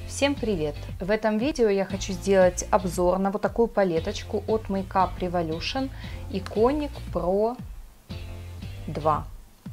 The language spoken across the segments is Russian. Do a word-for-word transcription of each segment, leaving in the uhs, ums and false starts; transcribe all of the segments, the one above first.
Всем привет! В этом видео я хочу сделать обзор на вот такую палеточку от Makeup Revolution Iconic Pro два.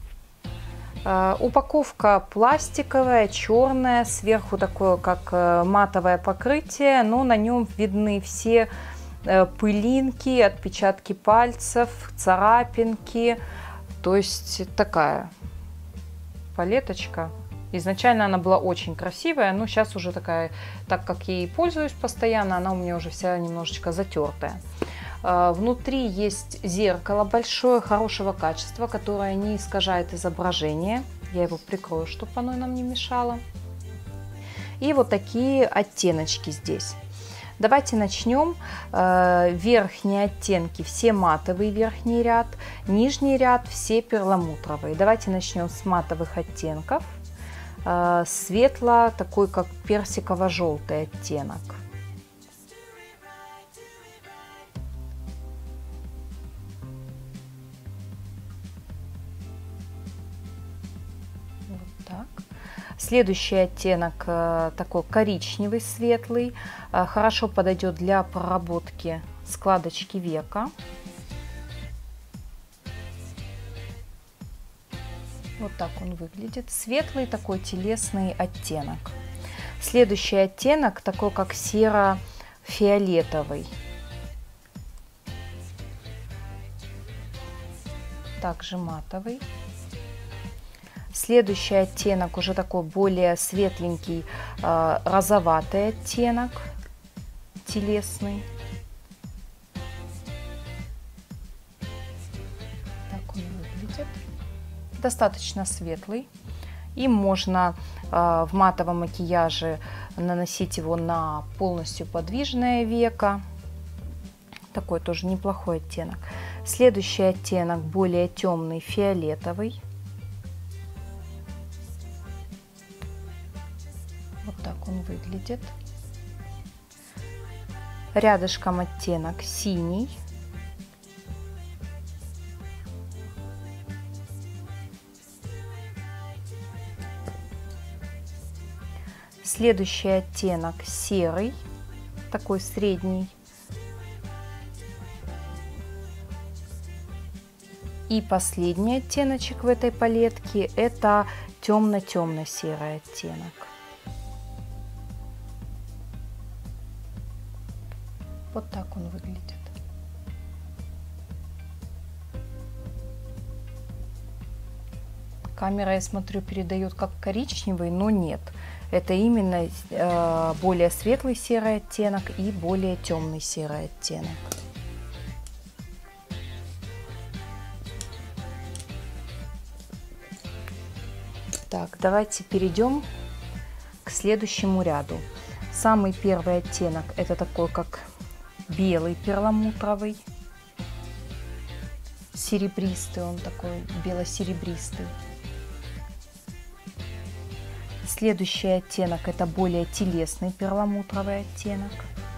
Упаковка пластиковая, черная, сверху такое как матовое покрытие, но на нем видны все пылинки, отпечатки пальцев, царапинки, то есть такая палеточка. Изначально она была очень красивая, но сейчас уже такая, так как я ей пользуюсь постоянно, она у меня уже вся немножечко затертая. Внутри есть зеркало большое, хорошего качества, которое не искажает изображение. Я его прикрою, чтобы оно нам не мешало. И вот такие оттеночки здесь. Давайте начнем. Верхние оттенки все матовый верхний ряд, нижний ряд все перламутровые. Давайте начнем с матовых оттенков. Светло, такой как персиково-желтый оттенок. Вот так. Следующий оттенок такой коричневый, светлый, хорошо подойдет для проработки складочки века. Вот так он выглядит. Светлый такой телесный оттенок. Следующий оттенок такой как серо-фиолетовый. Также матовый. Следующий оттенок уже такой более светленький, розоватый оттенок, телесный. Так он выглядит. Достаточно светлый, и можно э, в матовом макияже наносить его на полностью подвижное веко. Такой тоже неплохой оттенок. Следующий оттенок более темный, фиолетовый. Вот так он выглядит. Рядышком оттенок синий. Следующий оттенок серый, такой средний. И последний оттеночек в этой палетке — это темно-темно-серый оттенок. Вот так он выглядит. Камера, я смотрю, передает как коричневый, но нет. Это именно э, более светлый серый оттенок и более темный серый оттенок. Так, давайте перейдем к следующему ряду. Самый первый оттенок — это такой как белый перламутровый, серебристый, он такой бело-серебристый. Следующий оттенок — это более телесный перламутровый оттенок.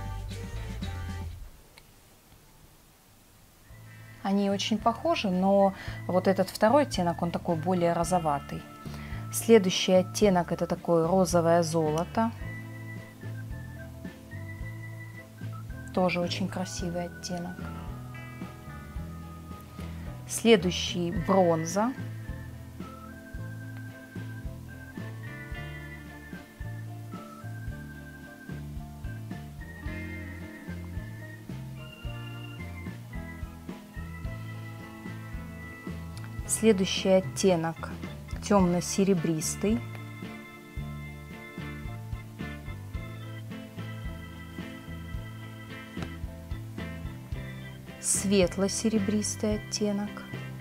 Они очень похожи, но вот этот второй оттенок, он такой более розоватый. Следующий оттенок — это такое розовое золото. Тоже очень красивый оттенок. Следующий — бронза. Следующий оттенок темно-серебристый. Светло-серебристый оттенок.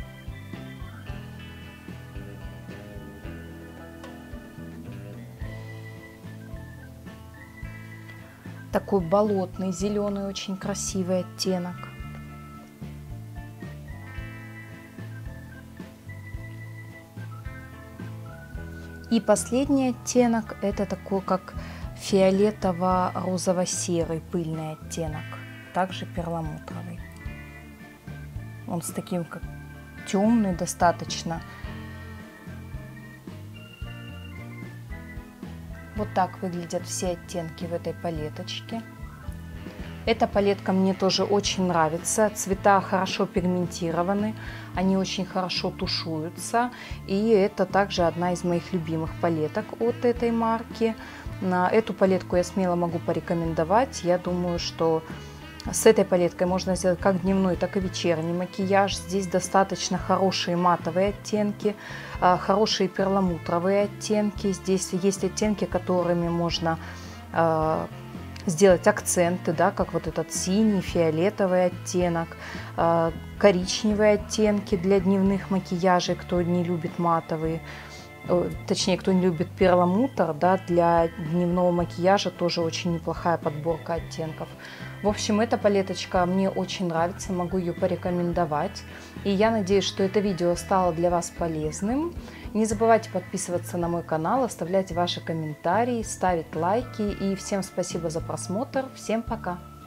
Такой болотный, зеленый, очень красивый оттенок. И последний оттенок — это такой как фиолетово-розово-серый пыльный оттенок, также перламутровый. Он с таким как темный достаточно. Вот так выглядят все оттенки в этой палеточке. Эта палетка мне тоже очень нравится. Цвета хорошо пигментированы, они очень хорошо тушуются. И это также одна из моих любимых палеток от этой марки. На эту палетку я смело могу порекомендовать. Я думаю, что с этой палеткой можно сделать как дневной, так и вечерний макияж. Здесь достаточно хорошие матовые оттенки, хорошие перламутровые оттенки. Здесь есть оттенки, которыми можно сделать акценты, да, как вот этот синий, фиолетовый оттенок, коричневые оттенки для дневных макияжей, кто не любит матовые. Точнее, кто не любит перламутр, да, для дневного макияжа тоже очень неплохая подборка оттенков. В общем, эта палеточка мне очень нравится, могу ее порекомендовать. И я надеюсь, что это видео стало для вас полезным. Не забывайте подписываться на мой канал, оставлять ваши комментарии, ставить лайки. И всем спасибо за просмотр. Всем пока!